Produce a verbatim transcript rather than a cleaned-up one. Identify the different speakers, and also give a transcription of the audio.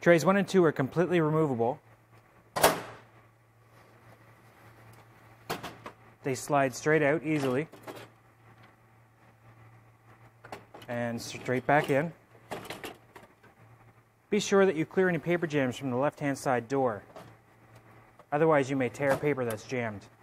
Speaker 1: Trays one and two are completely removable. They slide straight out easily and straight back in. Be sure that you clear any paper jams from the left-hand side door. Otherwise, you may tear paper that's jammed.